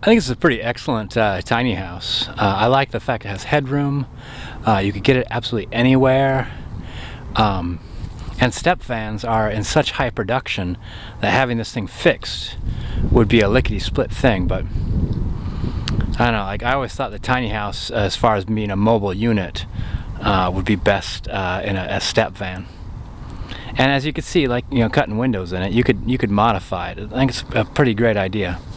I think it's a pretty excellent tiny house. I like the fact it has headroom. You could get it absolutely anywhere. And step fans are in such high production that having this thing fixed would be a lickety-split thing, but I don't know, like I always thought the tiny house, as far as being a mobile unit, would be best in a step van. And as you can see, like, you know, cutting windows in it, you could modify it. I think it's a pretty great idea.